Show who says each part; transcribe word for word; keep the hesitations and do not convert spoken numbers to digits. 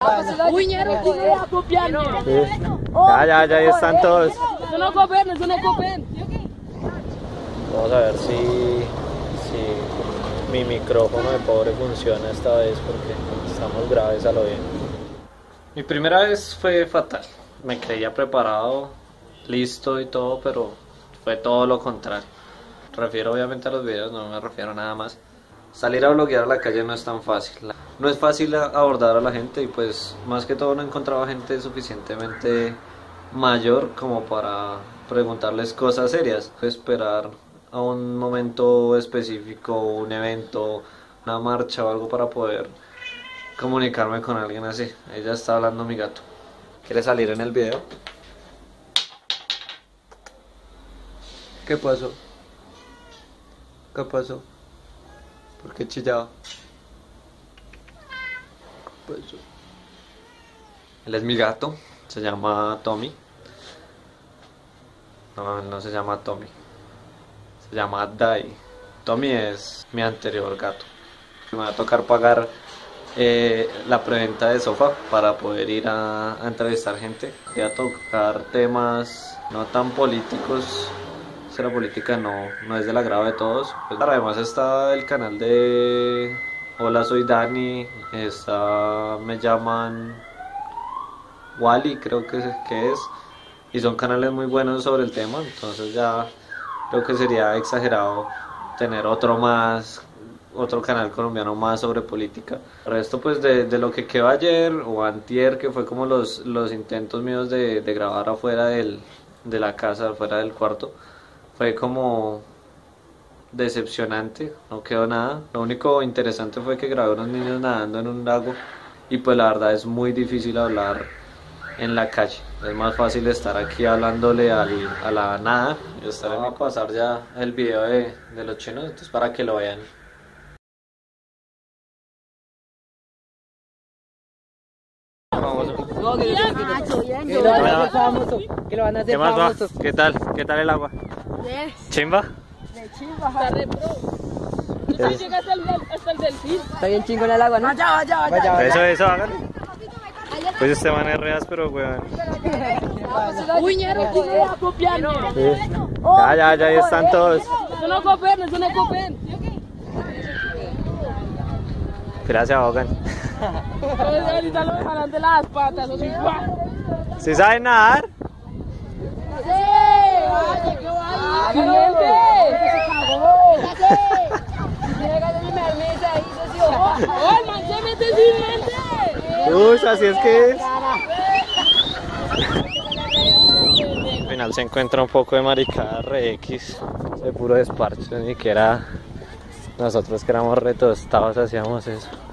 Speaker 1: Uy, ñero, tú no vas a copiar, ¿no?
Speaker 2: Ya, ya, ya, ahí están todos.
Speaker 1: Eso no copen, eso no copen.
Speaker 2: Vamos a ver si, si mi micrófono de pobre funciona esta vez porque estamos graves a lo bien. Mi primera vez fue fatal. Me creía preparado, listo y todo, pero fue todo lo contrario. Refiero obviamente a los videos, no me refiero a nada más. Salir a bloguear a la calle no es tan fácil. No es fácil abordar a la gente y pues más que todo no encontraba gente suficientemente mayor como para preguntarles cosas serias. Esperar a un momento específico, un evento, una marcha o algo para poder comunicarme con alguien así. Ahí ya está hablando mi gato. ¿Quiere salir en el video? ¿Qué pasó? ¿Qué pasó? ¿Por qué chillaba? ¿Qué pasó? Él es mi gato, se llama Tommy. No, él no se llama Tommy, se llama Dai. Tommy es mi anterior gato. Me va a tocar pagar eh, la preventa de sofá para poder ir a, a entrevistar gente. Voy a tocar temas no tan políticos. La política no, no es del agrado de todos. Pues, además está el canal de Hola soy Dani, está Me llaman Wally, creo que, que es, y son canales muy buenos sobre el tema, entonces ya creo que sería exagerado tener otro más, otro canal colombiano más sobre política. El resto pues de, de lo que quedó ayer o antier, que fue como los, los intentos míos de, de grabar afuera del, de la casa, afuera del cuarto, fue como decepcionante, no quedó nada. Lo único interesante fue que grabé unos niños nadando en un lago y pues la verdad es muy difícil hablar en la calle. Es más fácil estar aquí hablándole al, a la nada. Y estar en mi pasar ya el video de, de los chinos, entonces para que lo vean. ¿Qué más va? ¿Qué tal? ¿Qué tal el agua?
Speaker 1: Bien.
Speaker 2: ¿Chimba?
Speaker 1: De chimba, está re pro. ¿Tú sí llegaste hasta el delfín?
Speaker 3: Está bien chingón el agua, ¿no?
Speaker 1: Vaya, vaya, vaya.
Speaker 2: Eso, eso, háganlo. Pues este man es reas, pero weón.
Speaker 1: Uy, ñero, tú no vas a copiar, ¿no?
Speaker 2: Ya, ya, ya, ahí están todos.
Speaker 1: Eso no copen, eso no copen.
Speaker 2: Gracias, ahogan.
Speaker 1: Ahorita lo dejarán de las patas, o sea,
Speaker 2: ¿Sí saben nadar?
Speaker 1: ¡Sí! ¡Vaya, qué vaya! ¡Cliente! ¡Se cagó! ¡Llega de mi mermesa ahí, socio! ¡Oh, el man se mete sin mente!
Speaker 2: Uy, así es que es. Al final se encuentra un poco de maricada re X, de puro desparche, ni que era nosotros que éramos re tostados hacíamos eso.